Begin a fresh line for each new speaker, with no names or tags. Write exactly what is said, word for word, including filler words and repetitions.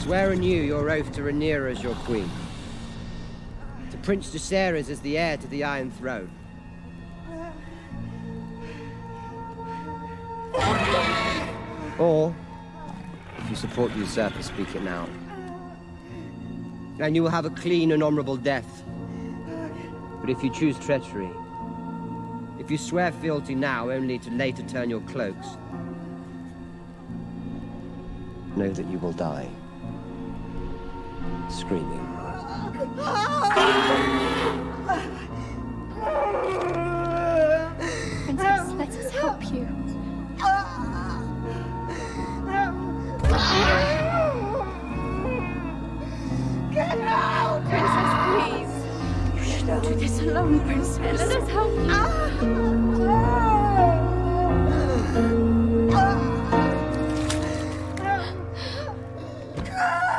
Swear anew your oath to Rhaenyra as your queen. To Prince Jacaerys as the heir to the Iron Throne. Or, if you support the usurper, speak it now. And you will have a clean and honorable death. But if you choose treachery, if you swear fealty now only to later turn your cloaks, know that you will die. Screaming.
Princess, let us help you.
Get out!
Princess, please. You should not do this alone, Princess. Let us help you.
Ah!